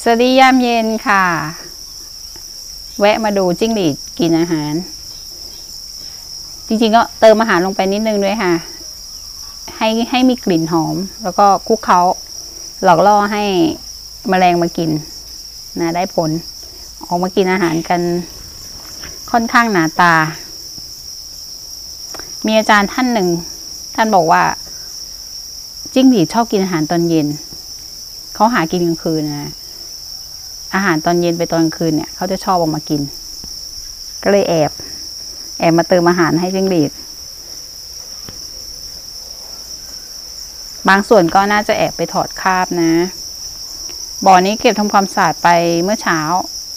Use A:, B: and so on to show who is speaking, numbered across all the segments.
A: สวัสดียามเย็นค่ะแวะมาดูจิ้งหรีดกินอาหารจริงๆก็เติมอาหารลงไปนิดนึงด้วยค่ะให้มีกลิ่นหอมแล้วก็คลุกเคล้าหลอกล่อให้แมลงมากินนะได้ผลออกมากินอาหารกันค่อนข้างหนาตามีอาจารย์ท่านหนึ่งท่านบอกว่าจิ้งหรีดชอบกินอาหารตอนเย็นเขาหากินกลางคืนนะอาหารตอนเย็นไปตอนกลางคืนเนี่ยเขาจะชอบออกมากินก็เลยแอบมาเติมอาหารให้จิ้งหรีดบางส่วนก็น่าจะแอบไปถอดคราบนะบ่อนี้เก็บทำความสะอาดไปเมื่อเช้า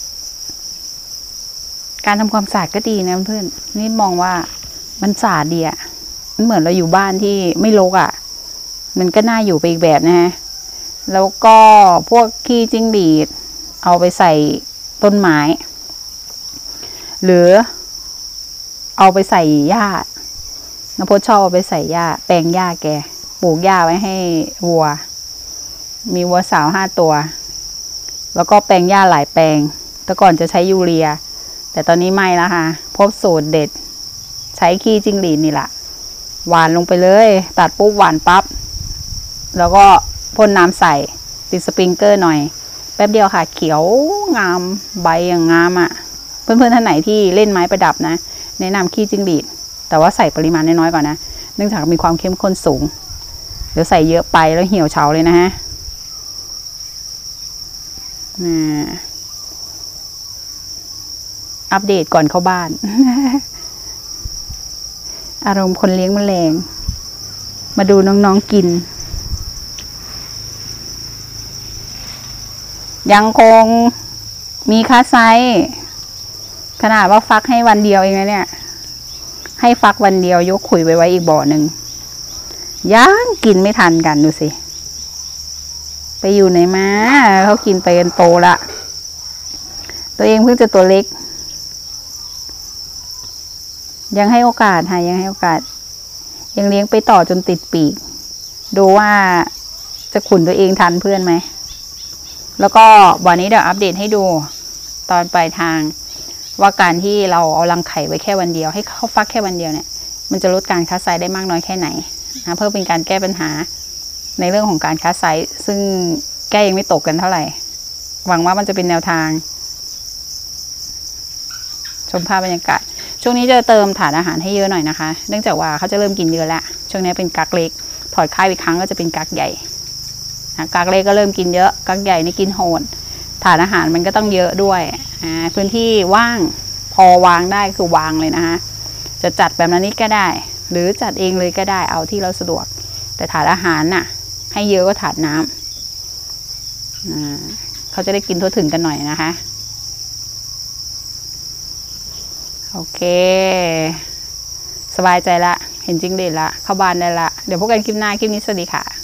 A: การทำความสะอาดก็ดีนะเพื่อนนี่มองว่ามันสะอาดดีอ่ะมันเหมือนเราอยู่บ้านที่ไม่รกอ่ะมันก็น่าอยู่ไปอีกแบบนะฮะแล้วก็พวกขี้จิ้งหรีดเอาไปใส่ต้นไม้หรือเอาไปใส่หญ้านพจน์ชอบเอาไปใส่หญ้าแปลงหญ้าแกปลูกหญ้าไว้ให้วัวมีวัวสาว5 ตัวแล้วก็แปลงหญ้าหลายแปลงแต่ก่อนจะใช้ยูเรียแต่ตอนนี้ไม่แล้วค่ะพบสูตรเด็ดใช้ขี้จิ้งหรีดนี่แหละหวานลงไปเลยตัดปุ๊บหวานปั๊บแล้วก็พ่นน้ำใส่ติดสปริงเกอร์หน่อยแป๊บเดียวค่ะเขียวงามใบอย่างงามอ่ะเพื่อนๆท่านไหนที่เล่นไม้ประดับนะแนะนำขี้จิ้งหรีดแต่ว่าใส่ปริมาณน้อยๆก่อนนะเนื่องจากมีความเข้มข้นสูงเดี๋ยวใส่เยอะไปแล้วเหี่ยวเฉาเลยนะฮะอัปเดตก่อนเข้าบ้าน อารมณ์คนเลี้ยงแมลงมาดูน้องๆกินยังคงมีค่าไซส์ขนาดว่าฟักให้วันเดียวเองนะเนี่ยให้ฟักวันเดียวยกขุยไปไว้อีกบ่อหนึ่งยังกินไม่ทันกันดูสิไปอยู่ไหนมาเขากินไปกันโตละตัวเองเพิ่งจะตัวเล็กยังให้โอกาสค่ะยังให้โอกาสยังเลี้ยงไปต่อจนติดปีกดูว่าจะขุนตัวเองทันเพื่อนไหมแล้วก็วันนี้เดี๋ยวอัปเดตให้ดูตอนปลายทางว่าการที่เราเอารังไข่ไว้แค่วันเดียวให้เขาฟักแค่วันเดียวเนี่ยมันจะลดการคัดไซส์ได้มากน้อยแค่ไหนนะเพื่อเป็นการแก้ปัญหาในเรื่องของการคัดไซส์ซึ่งแก้ยังไม่ตกกันเท่าไหร่หวังว่ามันจะเป็นแนวทางชมภาพบรรยากาศช่วงนี้จะเติมถาดอาหารให้เยอะหน่อยนะคะเนื่องจากว่าเขาจะเริ่มกินเยอะแล้วช่วงนี้เป็นกักเล็กถอดค่ายอีกครั้งก็จะเป็นกักใหญ่กักเล็กก็เริ่มกินเยอะกักใหญ่นี่กินโหดถาดอาหารมันก็ต้องเยอะด้วยพื้นที่ว่างพอวางได้คือวางเลยนะคะจะจัดแบบนี้ก็ได้หรือจัดเองเลยก็ได้เอาที่เราสะดวกแต่ถาดอาหารน่ะให้เยอะก็ถาดน้ำเขาจะได้กินทั่วถึงกันหน่อยนะคะโอเคสบายใจละเห็นจิ้งหรีดละเข้าบ้านได้ละเดี๋ยวพบกันคลิปหน้าคลิปนี้สวัสดีค่ะ